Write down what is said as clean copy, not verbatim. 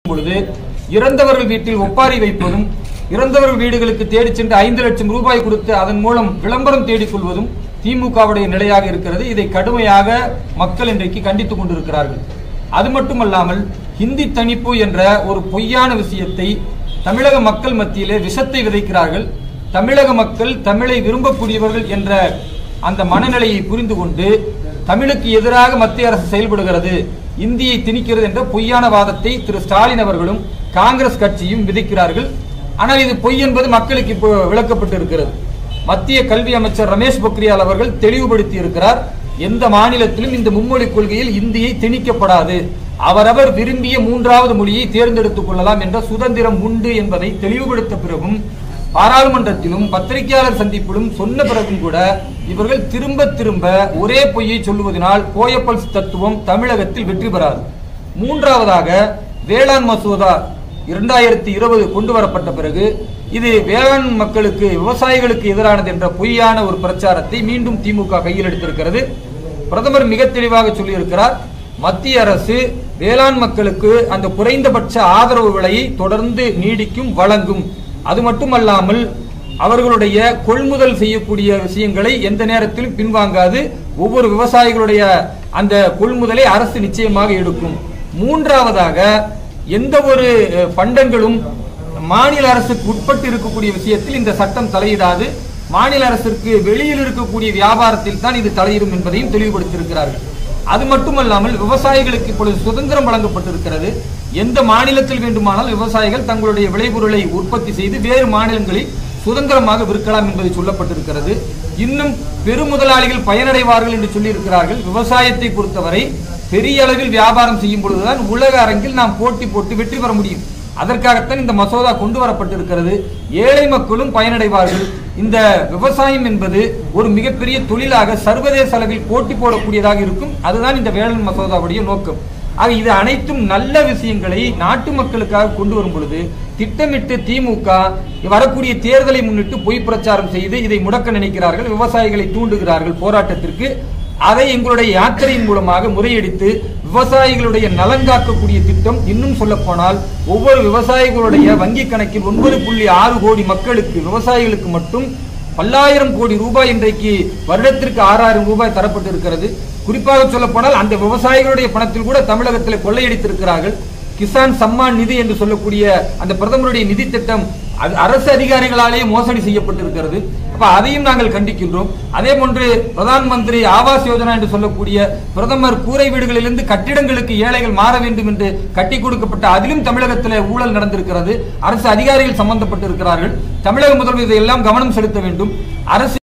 பொழுது இறந்தவர்கள் வீட்டில் ஒப்பாரி வைப்பதும் இறந்தவர்கள் வீடுகளுக்கு தேடி சென்று 5 லட்சம் ரூபாய் கொடுத்து அதன் மூலம் விளம்பரம் தேடிக் கொள்வதும் திமுகவுடைய நிலையாக இருக்கிறது. இதை கடுமையாக மக்கள் இன்றைக்கு கண்டித்துக் கொண்டிருக்கிறார்கள். அது மட்டுமல்லாமல் ஹிந்தி தணிப்பு என்ற ஒரு பொய்யான விஷயத்தை தமிழக மக்கள் மத்தியிலே விஷத்தை விதைக்கிறார்கள். தமிழக மக்கள் தமிழை விரும்பக்கூடியவர்கள் என்ற அந்த மனநிலையை புரிந்து கொண்டு தமிழுக்கு எதிராக மத்திய அரசு செயல்படுகிறது, இந்தியை திணிக்கிறது என்ற பொய்யான வாதத்தை திரு ஸ்டாலின் அவர்களும் காங்கிரஸ் கட்சியும் விதிக்கிறார்கள். ஆனால் இது பொய் என்பது மக்களுக்கு இப்போ விளக்கப்பட்டு இருக்கிறது. மத்திய கல்வி அமைச்சர் ரமேஷ் பொக்ரியால் அவர்கள் தெளிவுபடுத்தி இருக்கிறார். எந்த மாநிலத்திலும் இந்த மும்மொழி கொள்கையில் இந்தியை திணிக்கப்படாது, அவரவர் விரும்பிய 3வது மொழியை தேர்ந்தெடுத்துக் கொள்ளலாம் என்ற சுதந்திரம் உண்டு என்பதை தெளிவுபடுத்த பிறகும் பாராளுமன்றத்திலும் பத்திரிகையாளர் சந்திப்பிலும் சொன்ன பிறகும் கூட இவர்கள் திரும்ப திரும்ப ஒரே பொய்யை சொல்லுவதனால் கோயப்பல்ஸ் தத்துவம் தமிழகத்தில் வெற்றி பெறாது. 3வதாக வேளாண் மசோதா 2020 கொண்டு வரப்பட்ட பிறகு இது வேளாண் மக்களுக்கு விவசாயிகளுக்கு எதிரானது என்ற பொய்யான ஒரு பிரச்சாரத்தை மீண்டும் திமுக கையில் எடுத்திருக்கிறது. பிரதமர் மிக தெளிவாக சொல்லியிருக்கிறார், மத்திய அரசு வேளாண் மக்களுக்கு அந்த குறைந்தபட்ச ஆதரவு விலையை தொடர்ந்து நீடிக்கும், வழங்கும். அது மட்டுமல்லாமல் அவர்களுடைய கொள்முதல் செய்யக்கூடிய விஷயங்களை எந்த நேரத்திலும் பின்வாங்காது, ஒவ்வொரு விவசாயிகளுடைய அந்த கொள்முதலை அரசு நிச்சயமாக எடுக்கும். 3வதாக எந்த ஒரு பண்டங்களும் மாநில அரசுக்கு உட்பட்டு இருக்கக்கூடிய விஷயத்தில் இந்த சட்டம் தலையிடாது, மாநில அரசிற்கு வெளியில் இருக்கக்கூடிய வியாபாரத்தில் தான் இது தலையிடும் என்பதையும் தெளிவுபடுத்தியிருக்கிறார்கள். அது மட்டுமல்லாமல் விவசாயிகளுக்கு இப்பொழுது சுதந்திரம் வழங்கப்பட்டிருக்கிறது. எந்த மாநிலத்தில் வேண்டுமானால் விவசாயிகள் தங்களுடைய விளைபொருளை உற்பத்தி செய்து வேறு மாநிலங்களில் சுதந்திரமாக விற்கலாம் என்பதை சொல்லப்பட்டிருக்கிறது. இன்னும் பெருமுதலாளிகள் பயனடைவார்கள் என்று சொல்லியிருக்கிறார்கள். விவசாயத்தை பொறுத்தவரை பெரிய அளவில் வியாபாரம் செய்யும் பொழுதுதான் உலக அரங்கில் நாம் போட்டி போட்டு வெற்றி பெற முடியும். அதற்காகத்தான் இந்த மசோதா கொண்டு வரப்பட்டிருக்கிறது. ஏழை மக்களும் பயனடைவார்கள். இந்த விவசாயம் என்பது ஒரு மிகப்பெரிய தொழிலாக சர்வதேச அளவில் போட்டி போடக்கூடியதாக இருக்கும். அதுதான் இந்த வேளாண் மசோதாவுடைய நோக்கம். ஆக இது அனைத்தும் நல்ல விஷயங்களை நாட்டு மக்களுக்காக கொண்டு வரும் பொழுது திட்டமிட்டு திமுக வரக்கூடிய தேர்தலை முன்னிட்டு பொய் பிரச்சாரம் செய்து இதை முடக்க நினைக்கிறார்கள், விவசாயிகளை தூண்டுகிறார்கள் போராட்டத்திற்கு. அதை எங்களுடைய யாத்திரையின் மூலமாக முறையடித்து விவசாயிகளுடைய நலன் காக்கக்கூடிய திட்டம், இன்னும் சொல்ல போனால் ஒவ்வொரு விவசாயிகளுடைய வங்கி கணக்கில் 9.6 கோடி மக்களுக்கு விவசாயிகளுக்கு மட்டும் பல்லாயிரம் கோடி ரூபாய் இன்றைக்கு வருடத்திற்கு 6000 ரூபாய் தரப்பட்டு இருக்கிறது. குறிப்பாக சொல்ல போனால் அந்த விவசாயிகளுடைய பணத்தில் கூட தமிழகத்தில் கொள்ளையடித்திருக்கிறார்கள். கிசான் சம்மான் நிதி என்று சொல்லக்கூடிய அந்த பிரதமருடைய நிதி திட்டம் அரசு அதிகாரிகளாலேயே மோசடி செய்யப்பட்டிருக்கிறது. அப்ப அதையும் நாங்கள் கண்டிக்கின்றோம். அதே போன்று பிரதான் மந்திரி ஆவாஸ் யோஜனா என்று சொல்லக்கூடிய பிரதமர் கூரை வீடுகளிலிருந்து கட்டிடங்களுக்கு ஏழைகள் மாற வேண்டும் என்று கட்டி கொடுக்கப்பட்ட அதிலும் தமிழகத்தில் ஊழல் நடந்திருக்கிறது. அரசு அதிகாரிகள் சம்பந்தப்பட்டிருக்கிறார்கள். தமிழக முதல்வர் இதையெல்லாம் கவனம் செலுத்த வேண்டும். அரசு